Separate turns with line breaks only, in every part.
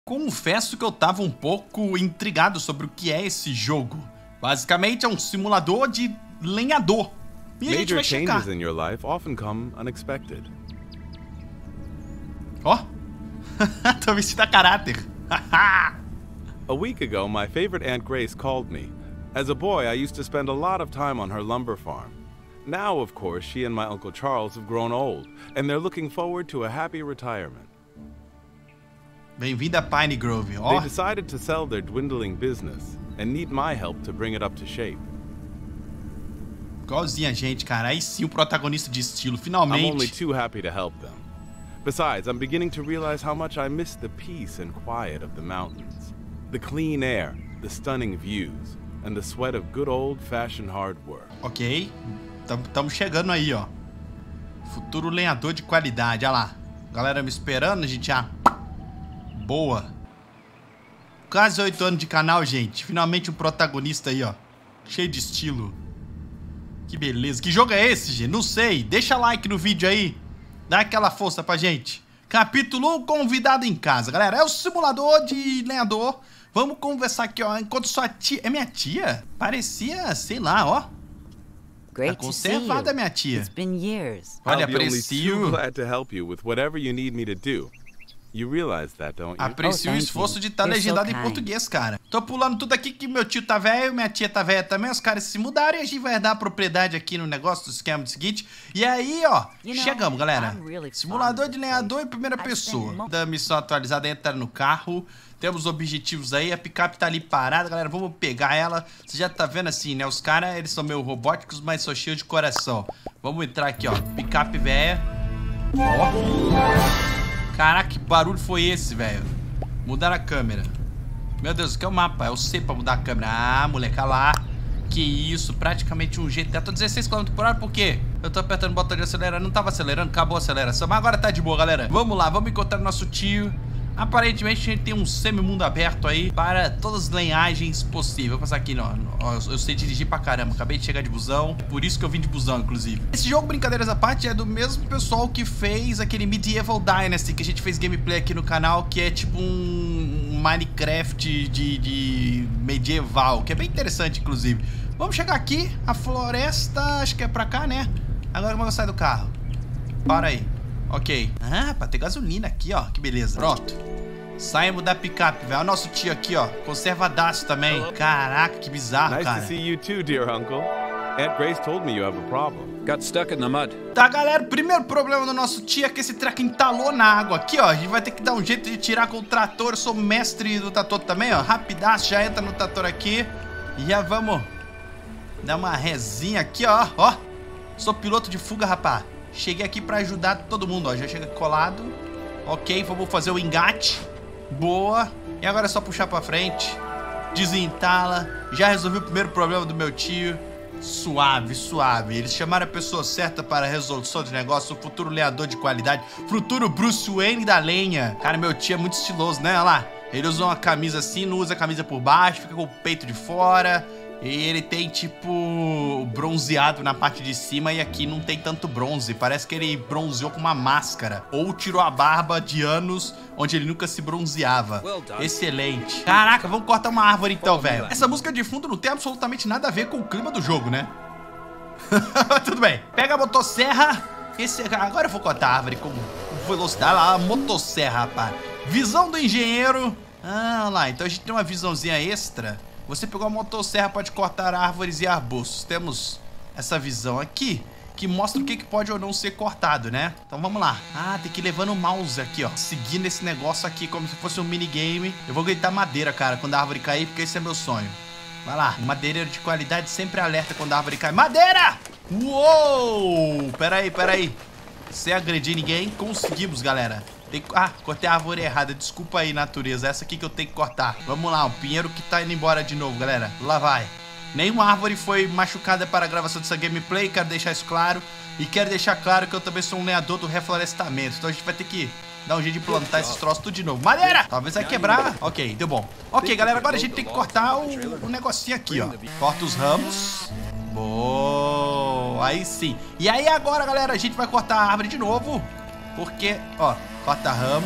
Confesso que eu tava um pouco intrigado sobre o que é esse jogo. Basicamente é um simulador de lenhador. E a gente vai checar.
Major changes in your life often come unexpected.
Ó, tô vestido a caráter.
A week ago, my favorite Aunt Grace called me. As a boy, I used to spend a lot of time on her lumber farm. Now, of course, she and my Uncle Charles have grown old, and they're looking forward to a happy retirement.
Bem-vindo a Pine Grove. Ó,
They decided to sell their dwindling business and need my help to bring it up to shape.
igualzinho a gente, cara. Aí sim o protagonista de estilo,
I'm only
finalmente.
too happy to help them. Besides, I'm beginning to realize how much I miss the peace and quiet of the mountains. The clean air, the stunning views, and the sweat of good old-fashioned hard work.
Ok, estamos chegando aí, ó. Futuro lenhador de qualidade, olha lá. Galera me esperando, a gente já... Boa. Quase 8 anos de canal, gente. Finalmente um protagonista aí, ó. Cheio de estilo. Que beleza. Que jogo é esse, gente? Não sei. Deixa like no vídeo aí. Dá aquela força pra gente. Capítulo 1, convidado em casa. Galera, é o simulador de lenhador. Vamos conversar aqui, ó. Enquanto sua tia... É minha tia? Parecia, sei lá, ó.
Great
Tá
to see you.
conservada, minha tia.
It's been years.
Olha,
I'll be only too
aprecio...
glad to help you with whatever you need me to do. You realize that, don't you?
Aprecio o
thank
esforço
you.
de estar
You're so
legendado em
kind.
português, cara. Tô pulando tudo aqui que meu tio tá velho, minha tia tá velha também, os caras se mudaram e a gente vai dar propriedade aqui no negócio do esquema do seguinte. E aí, ó,
You know,
chegamos, galera.
I'm really
Simulador
fond
de
of the
lenhador
place.
em primeira
I
pessoa.
spent
Da missão atualizada, entra no carro. Temos objetivos aí, a picape tá ali parada, galera, vamos pegar ela. Você já tá vendo assim, né, os caras, eles são meio robóticos, mas são cheios de coração. Vamos entrar aqui, ó, picape velha. Ó. Caraca, que barulho foi esse, velho? Mudar a câmera. Meu Deus, que é o mapa? É o C pra mudar a câmera. Ah, moleque, olha lá. Que isso, praticamente um GTA. Tô 16 km por hora, por quê? Eu tô apertando o botão de acelerar. Não tava acelerando, acabou a aceleração. Mas agora tá de boa, galera. Vamos lá, vamos encontrar nosso tio. Aparentemente a gente tem um semi-mundo aberto aí para todas as lenhagens possíveis. Vou passar aqui, ó. Eu sei dirigir pra caramba. Acabei de chegar de busão. Por isso que eu vim de busão, inclusive. Esse jogo, brincadeiras à parte, é do mesmo pessoal que fez aquele Medieval Dynasty, que a gente fez gameplay aqui no canal, que é tipo um Minecraft de medieval, que é bem interessante, inclusive. Vamos chegar aqui. A floresta, acho que é pra cá, né? Agora como eu saio do carro? Para aí. Ok. Ah, pra ter gasolina aqui, ó. Que beleza. Pronto. Saímos da picape, velho. Olha o nosso tio aqui, ó. Conservadaço também. Caraca, que bizarro,
Nice
cara.
to see you too, dear uncle. Aunt Grace told me you have a problem.
Got stuck in the mud.
Tá, galera, o primeiro problema do nosso tio é que esse treco entalou na água aqui, ó. A gente vai ter que dar um jeito de tirar com o trator. Eu sou mestre do trator também, ó. Rapidaço, já entra no trator aqui. E já vamos dar uma resinha aqui, ó. Ó, sou piloto de fuga, rapá. Cheguei aqui pra ajudar todo mundo, ó. Já chega colado. Ok, vamos fazer o engate. Boa. E agora é só puxar pra frente. Desentala. Já resolvi o primeiro problema do meu tio. Suave, suave. Eles chamaram a pessoa certa para a resolução de negócio. O futuro lenhador de qualidade. Futuro Bruce Wayne da lenha. Cara, meu tio é muito estiloso, né? Olha lá. Ele usa uma camisa assim, não usa a camisa por baixo. Fica com o peito de fora. E ele tem, tipo, bronzeado na parte de cima e aqui não tem tanto bronze. Parece que ele bronzeou com uma máscara. Ou tirou a barba de anos onde ele nunca se bronzeava. Excelente. Caraca, vamos cortar uma árvore então, velho. Essa música de fundo não tem absolutamente nada a ver com o clima do jogo, né? Tudo bem. Pega a motosserra. Agora eu vou cortar a árvore com velocidade. Lá, a motosserra, rapaz. Visão do engenheiro. Ah, lá. Então a gente tem uma visãozinha extra. Você pegou a motosserra, pode cortar árvores e arbustos. Temos essa visão aqui, que mostra o que pode ou não ser cortado, né? Então vamos lá. Ah, tem que ir levando o mouse aqui, ó. Seguindo esse negócio aqui, como se fosse um minigame. Eu vou gritar madeira, cara, quando a árvore cair, porque esse é meu sonho. Vai lá. Um madeireiro de qualidade sempre alerta quando a árvore cai. Madeira! Uou! Pera aí. Sem agredir ninguém, conseguimos, galera. Ah, cortei a árvore errada. Desculpa aí, natureza. Essa aqui que eu tenho que cortar. Vamos lá, um pinheiro que tá indo embora de novo, galera. Lá vai. Nenhuma árvore foi machucada para a gravação dessa gameplay. Quero deixar isso claro. E quero deixar claro que eu também sou um lenhador do reflorestamento. Então a gente vai ter que dar um jeito de plantar esses troços tudo de novo. Madeira! Talvez vai quebrar. Ok, deu bom. Ok, galera, agora a gente tem que cortar o negocinho aqui, ó. Corta os ramos. Boa. Aí sim. E aí agora, galera, a gente vai cortar a árvore de novo. Porque, ó, corta ramo.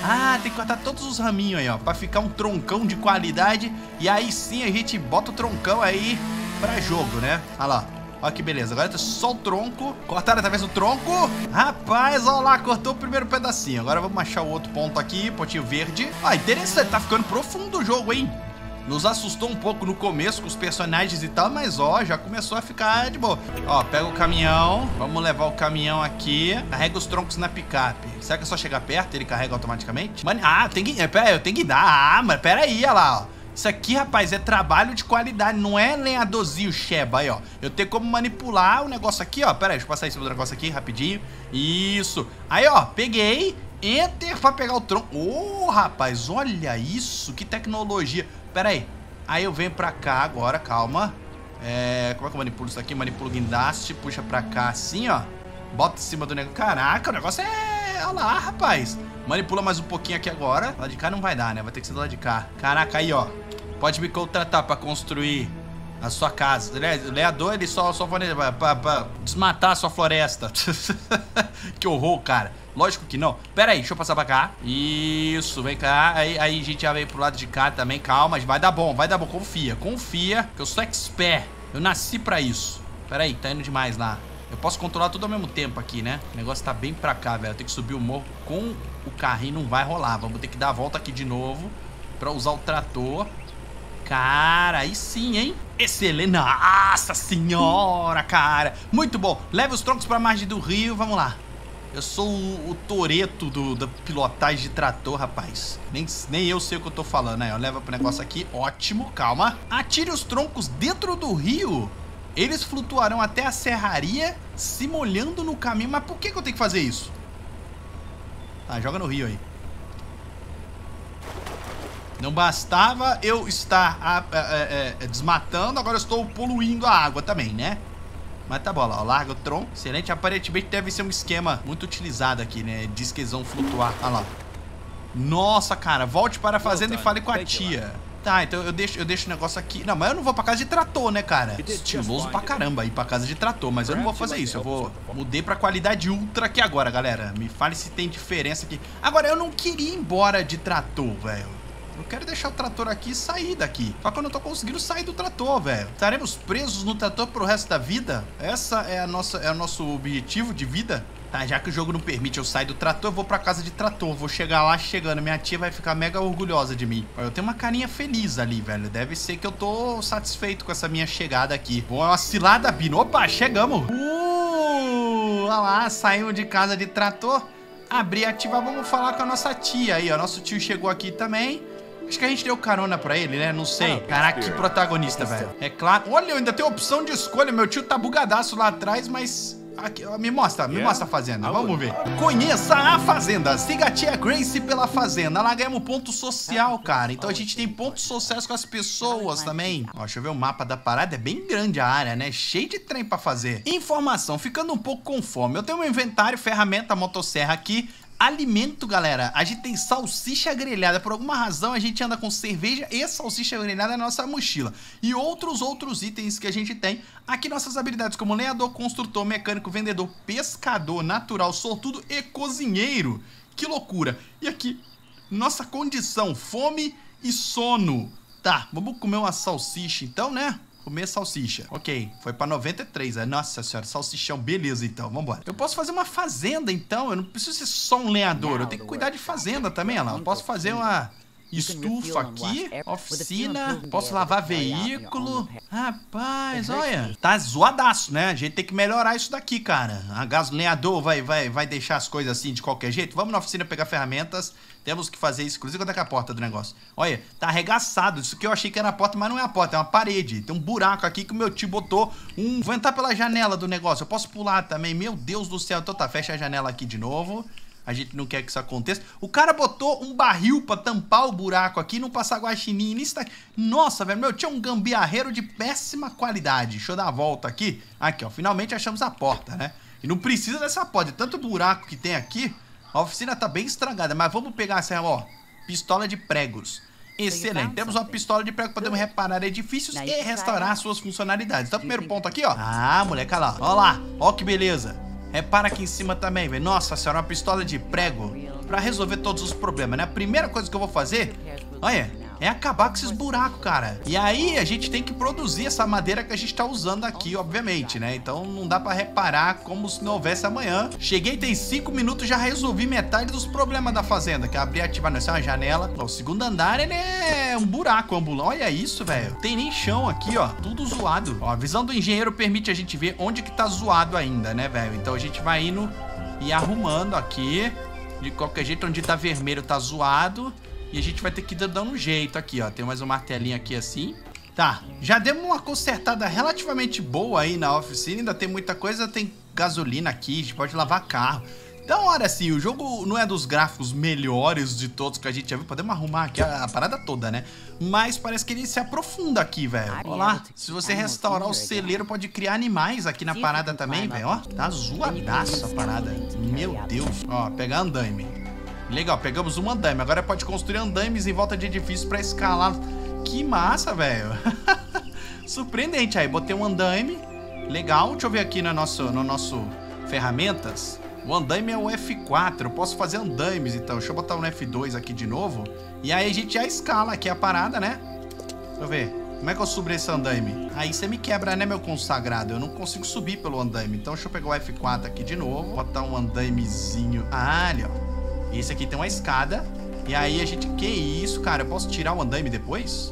Ah, tem que cortar todos os raminhos aí, ó, pra ficar um troncão de qualidade. E aí sim a gente bota o troncão aí pra jogo, né? Olha lá. Olha que beleza, agora tá só o tronco. Cortaram através do tronco. Rapaz, olha lá, cortou o primeiro pedacinho. Agora vamos achar o outro ponto aqui, pontinho verde. Ah, interessante, tá ficando profundo o jogo, hein? Nos assustou um pouco no começo com os personagens e tal, mas ó, já começou a ficar de boa. Ó, pega o caminhão, vamos levar o caminhão aqui, carrega os troncos na picape. Será que é só chegar perto e ele carrega automaticamente? Mano, tem que... Pera aí, eu tenho que dar. Ah, mas pera aí, olha lá, ó. Isso aqui, rapaz, é trabalho de qualidade, não é lenhadorzinho Sheba aí, ó. Eu tenho como manipular o negócio aqui, ó. Pera aí, deixa eu passar em cima do negócio aqui, rapidinho. Isso. Aí, ó, peguei. Enter pra pegar o tronco. Ô, rapaz, olha isso, que tecnologia. Pera aí. Aí eu venho pra cá agora, calma. Como é que eu manipulo isso aqui? Manipulo o guindaste, puxa pra cá assim, ó. Bota em cima do negócio. Caraca, o negócio é... Olha lá, rapaz. Manipula mais um pouquinho aqui agora. Lá de cá não vai dar, né? Vai ter que ser do lado de cá. Caraca, aí, ó. Pode me contratar pra construir a sua casa. O lenhador, ele só pra desmatar a sua floresta. Que horror, cara. Lógico que não. Pera aí, deixa eu passar pra cá. Isso, vem cá. Aí a gente já veio pro lado de cá também. Calma, vai dar bom, vai dar bom. Confia, confia, que eu sou expert. Eu nasci pra isso. Pera aí, tá indo demais lá. Eu posso controlar tudo ao mesmo tempo aqui, né? O negócio tá bem pra cá, velho. Eu tenho que subir o morro com o carrinho, não vai rolar. Vamos ter que dar a volta aqui de novo pra usar o trator. Cara, aí sim, hein? Excelente. Nossa senhora, cara. Muito bom. Leve os troncos pra margem do rio, vamos lá. Eu sou o Toreto da pilotagem de trator, rapaz. Nem eu sei o que eu tô falando, né? Eu levo pro negócio aqui, ótimo, calma. Atire os troncos dentro do rio. Eles flutuarão até a serraria, se molhando no caminho. Mas por que eu tenho que fazer isso? Tá, joga no rio aí. Não bastava eu estar desmatando, agora eu estou poluindo a água também, né? Mas tá bom, ó, larga o tronco. Excelente, aparentemente deve ser um esquema muito utilizado aqui, né? Diz que eles vão flutuar, olha lá. Nossa, cara, volte para a fazenda e fale com a tia. Tá, então eu deixo o negócio aqui. Não, mas eu não vou pra casa de trator, né, cara? Estiloso pra caramba ir pra casa de trator, mas eu não vou fazer isso. Eu mudei pra qualidade ultra aqui agora, galera. Me fale se tem diferença aqui. Agora, eu não queria ir embora de trator, velho. Eu quero deixar o trator aqui e sair daqui. Só que eu não tô conseguindo sair do trator, velho. Estaremos presos no trator pro resto da vida? Essa é o nosso objetivo de vida? Tá, já que o jogo não permite eu sair do trator, eu vou pra casa de trator. Vou chegar lá chegando. Minha tia vai ficar mega orgulhosa de mim. Eu tenho uma carinha feliz ali, velho. Deve ser que eu tô satisfeito com essa minha chegada aqui. Bom, é uma cilada, Bino. Opa, chegamos. Olha lá, saímos de casa de trator. Abrir, ativar, vamos falar com a nossa tia aí, ó. Nosso tio chegou aqui também. Acho que a gente deu carona pra ele, né? Não sei. Caraca, que protagonista, velho. É claro. Olha, eu ainda tenho opção de escolha. Meu tio tá bugadaço lá atrás, mas... Aqui, me mostra a fazenda. Vamos ver. Conheça a fazenda. Siga a tia Grace pela fazenda. Lá ganhamos ponto social, cara. Então a gente tem pontos sociais com as pessoas também. Ó, deixa eu ver o mapa da parada. É bem grande a área, né? Cheio de trem pra fazer. Informação. Ficando um pouco com fome. Eu tenho meu inventário, ferramenta, motosserra aqui. Alimento, galera, a gente tem salsicha grelhada. Por alguma razão a gente anda com cerveja e salsicha grelhada na nossa mochila. E outros itens que a gente tem. Aqui nossas habilidades como lenhador, construtor, mecânico, vendedor, pescador, natural, sortudo e cozinheiro. Que loucura. E aqui, nossa condição, fome e sono. Tá, vamos comer uma salsicha então, né? Comer salsicha. Ok, foi pra 93. Nossa senhora, salsichão. Beleza, então. Vambora. Eu posso fazer uma fazenda, então. Eu não preciso ser só um lenhador. Eu tenho que cuidar de fazenda também, olha lá. Eu posso fazer uma estufa aqui. Oficina. Posso lavar veículo. Rapaz, olha. Tá zoadaço, né? A gente tem que melhorar isso daqui, cara. A lenhador vai deixar as coisas assim de qualquer jeito. Vamos na oficina pegar ferramentas. Temos que fazer isso. Inclusive, quando é a porta do negócio? Olha, tá arregaçado. Isso que eu achei que era a porta, mas não é a porta. É uma parede. Tem um buraco aqui que o meu tio botou. Vou entrar pela janela do negócio. Eu posso pular também. Meu Deus do céu. Então tá, fecha a janela aqui de novo. A gente não quer que isso aconteça. O cara botou um barril pra tampar o buraco aqui e não passar guaxinim nisso daqui. Nossa, velho. Meu tio é um gambiarreiro de péssima qualidade. Deixa eu dar a volta aqui. Aqui, ó. Finalmente achamos a porta, né? E não precisa dessa porta. De tanto buraco que tem aqui... A oficina tá bem estragada, mas vamos pegar essa, ó, pistola de pregos. Excelente, temos uma pistola de prego, podemos reparar edifícios e restaurar suas funcionalidades. Então, primeiro ponto aqui, ó. Ah, moleque, olha lá, ó que beleza. Repara aqui em cima também, velho. Nossa senhora, uma pistola de prego pra resolver todos os problemas, né? A primeira coisa que eu vou fazer, olha, é acabar com esses buracos, cara. E aí a gente tem que produzir essa madeira que a gente tá usando aqui, obviamente, né? Então não dá pra reparar como se não houvesse amanhã. Cheguei, tem 5 minutos, já resolvi metade dos problemas da fazenda, que é abrir e ativar, essa é uma janela. Ó, o segundo andar, ele é um buraco ambulante. Olha isso, velho. Tem nem chão aqui, ó. Tudo zoado. Ó, a visão do engenheiro permite a gente ver onde que tá zoado ainda, né, velho? Então a gente vai indo e arrumando aqui. De qualquer jeito, onde tá vermelho tá zoado. E a gente vai ter que ir dando um jeito aqui, ó. Tem mais um martelinho aqui assim. Tá, já demos uma consertada relativamente boa aí na oficina. Ainda tem muita coisa, tem gasolina aqui, a gente pode lavar carro. Então, olha assim, o jogo não é dos gráficos melhores de todos que a gente já viu. Podemos arrumar aqui a parada toda, né? Mas parece que ele se aprofunda aqui, velho. Olha lá, se você restaurar o celeiro, pode criar animais aqui na parada também, velho. Ó, tá zoadaço a parada. Meu Deus. Ó, pegar andaime. Legal, pegamos um andaime. Agora pode construir andaimes em volta de edifícios pra escalar. Que massa, velho. Surpreendente. Aí, botei um andaime. Legal. Deixa eu ver aqui no nosso ferramentas. O andaime é o F4. Eu posso fazer andaimes, então. Deixa eu botar no F2 aqui de novo. E aí a gente já escala aqui a parada, né? Deixa eu ver. Como é que eu subo esse andaime? Aí você me quebra, né, meu consagrado? Eu não consigo subir pelo andaime. Então deixa eu pegar o F4 aqui de novo. Botar um andaimezinho. Ah, ali, ó. Esse aqui tem uma escada. E aí a gente... Que isso, cara? Eu posso tirar o andaime depois?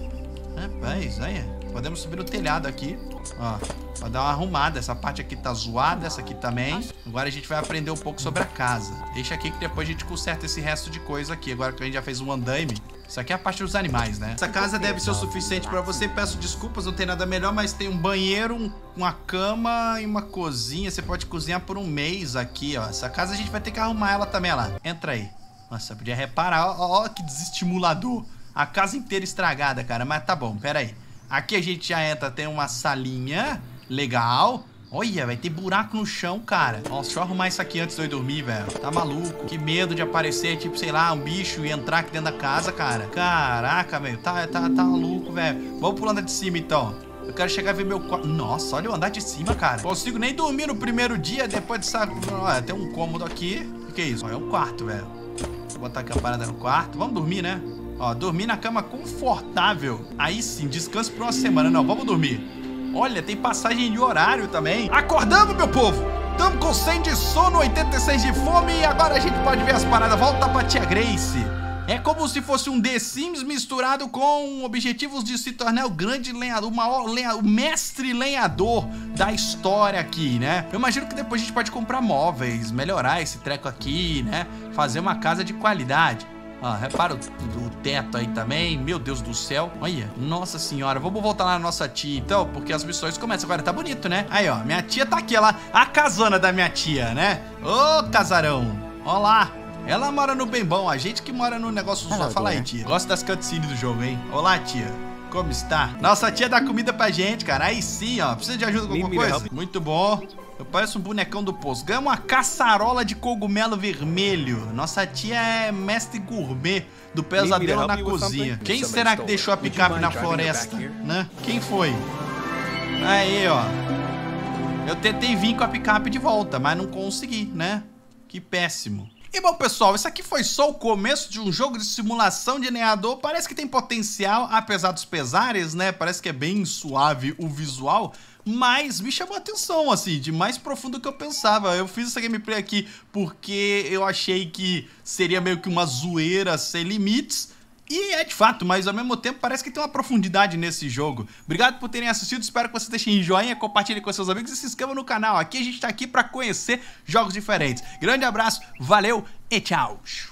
Rapaz, olha. Podemos subir no telhado aqui. Ó, pra dar uma arrumada. Essa parte aqui tá zoada, essa aqui também. Agora a gente vai aprender um pouco sobre a casa. Deixa aqui que depois a gente conserta esse resto de coisa aqui. Agora que a gente já fez um andaime. Isso aqui é a parte dos animais, né? Essa casa deve ser o suficiente pra você. Peço desculpas, não tem nada melhor, mas tem um banheiro, uma cama e uma cozinha. Você pode cozinhar por um mês aqui, ó. Essa casa a gente vai ter que arrumar ela também, ó lá. Entra aí. Nossa, podia reparar. Ó, que desestimulador. A casa inteira estragada, cara. Mas tá bom, pera aí. Aqui a gente já entra, tem uma salinha. Legal. Olha, vai ter buraco no chão, cara. Nossa, deixa eu arrumar isso aqui antes de eu dormir, velho. Tá maluco? Que medo de aparecer, tipo, sei lá, um bicho e entrar aqui dentro da casa, cara. Caraca, velho. Tá maluco, velho. Vamos pro andar de cima, então. Eu quero chegar a ver meu quarto. Nossa, olha o andar de cima, cara. Consigo nem dormir no primeiro dia, depois de sair. Olha, tem um cômodo aqui. O que é isso? Olha, é um quarto, velho. Vou botar aqui a parada no quarto. Vamos dormir, né? Ó, dormir na cama confortável. Aí sim, descanso por uma semana. Não, vamos dormir. Olha, tem passagem de horário também. Acordamos, meu povo! Tamo com 100 de sono, 86 de fome e agora a gente pode ver as paradas. Volta pra tia Grace. É como se fosse um The Sims misturado com objetivos de se tornar o grande lenhador, o mestre lenhador da história aqui, né? Eu imagino que depois a gente pode comprar móveis, melhorar esse treco aqui, né? Fazer uma casa de qualidade. Ó, repara o teto aí também. Meu Deus do céu. Olha, nossa senhora. Vamos voltar lá na nossa tia, então, porque as missões começam. Agora tá bonito, né? Aí, ó, minha tia tá aqui, ela, a casona da minha tia, né? Ô, casarão. Ó lá. Ela mora no bem bom, a gente que mora no negócio só. Fala aí, tia. Gosto das cutscenes do jogo, hein? Olá, tia. Como está? Nossa tia dá comida pra gente, cara. Aí sim, ó. Precisa de ajuda com alguma coisa? Muito bom. Eu pareço um bonecão do poço. Ganha uma caçarola de cogumelo vermelho. Nossa tia é mestre gourmet do pesadelo na cozinha. Quem será que deixou a picape na floresta, né? Quem foi? Aí, ó. Eu tentei vir com a picape de volta, mas não consegui, né? Que péssimo. E bom, pessoal, isso aqui foi só o começo de um jogo de simulação de lenhador. Parece que tem potencial, apesar dos pesares, né? Parece que é bem suave o visual, mas me chamou a atenção, assim, de mais profundo do que eu pensava. Eu fiz essa gameplay aqui porque eu achei que seria meio que uma zoeira sem limites. E é de fato, mas ao mesmo tempo parece que tem uma profundidade nesse jogo. Obrigado por terem assistido, espero que vocês deixem joinha, compartilhem com seus amigos e se inscrevam no canal. Aqui a gente tá aqui pra conhecer jogos diferentes. Grande abraço, valeu e tchau!